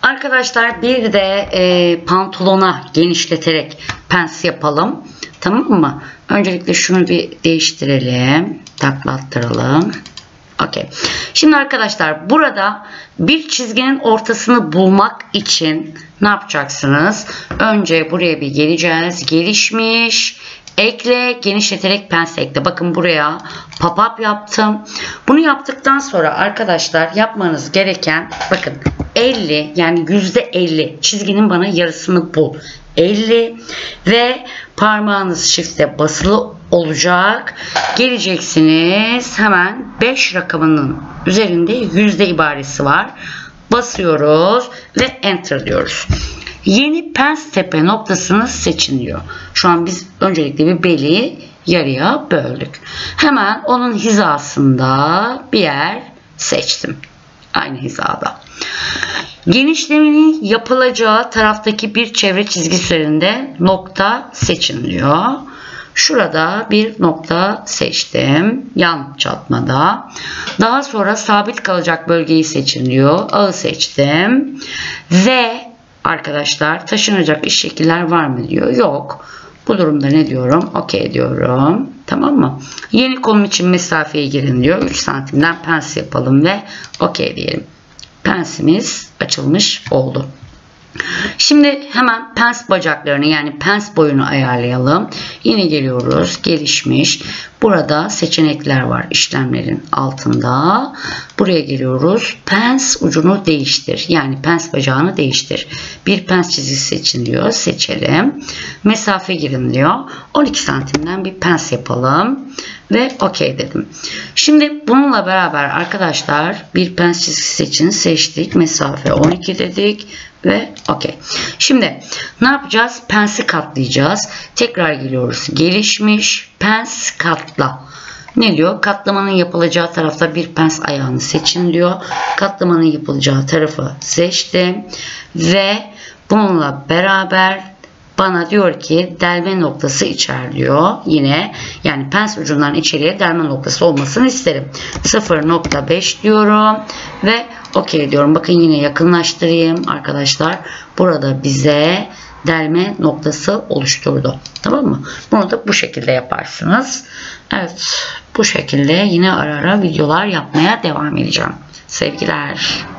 Arkadaşlar bir de pantolona genişleterek pens yapalım. Tamam mı? Öncelikle şunu bir değiştirelim. Taklattıralım. Okey. Şimdi arkadaşlar burada bir çizginin ortasını bulmak için ne yapacaksınız? Önce buraya bir geleceğiz. Gelişmiş. Ekle, genişleterek pens ekle. Bakın buraya pop-up yaptım. Bunu yaptıktan sonra arkadaşlar yapmanız gereken, bakın 50 yani %50 çizginin bana yarısını bul. 50 ve parmağınız shift'e basılı olacak. Geleceksiniz. Hemen 5 rakamının üzerinde yüzde ibaresi var. Basıyoruz ve enter diyoruz. Yeni pens tepe noktasını seçin diyor. Şu an biz öncelikle bir beli yarıya böldük. Hemen onun hizasında bir yer seçtim. Aynı hizada. Genişlemenin yapılacağı taraftaki bir çevre çizgi üzerinde nokta seçin diyor. Şurada bir nokta seçtim. Yan çatmada. Daha sonra sabit kalacak bölgeyi seçin diyor. Ağı seçtim. Ve arkadaşlar taşınacak iç şekiller var mı diyor. Yok. Bu durumda ne diyorum? Okey diyorum. Tamam mı? Yeni konum için mesafeye girin diyor. 3 santimden pens yapalım ve okey diyelim. Pensimiz açılmış oldu. Şimdi hemen pens bacaklarını yani pens boyunu ayarlayalım. Yine geliyoruz. Gelişmiş. Burada seçenekler var işlemlerin altında. Buraya geliyoruz. Pens ucunu değiştir. Yani pens bacağını değiştir. Bir pens çizgisi seçin diyor. Seçelim. Mesafe girin diyor. 12 santimden bir pens yapalım. Ve okey dedim. Şimdi bununla beraber arkadaşlar bir pens çizgisi seçin. Seçtik. Mesafe 12 dedik. Ve okey. Şimdi ne yapacağız? Pensi katlayacağız. Tekrar geliyoruz. Gelişmiş. Pens katla. Ne diyor? Katlamanın yapılacağı tarafta bir pens ayağını seçin diyor. Katlamanın yapılacağı tarafı seçtim. Ve bununla beraber bana diyor ki delme noktası içer diyor. Yine yani pens ucundan içeriye delme noktası olmasını isterim. 0.5 diyorum ve okey diyorum. Bakın yine yakınlaştırayım arkadaşlar. Burada bize delme noktası oluşturdu. Tamam mı? Bunu da bu şekilde yaparsınız. Evet. Bu şekilde yine ara ara videolar yapmaya devam edeceğim. Sevgiler.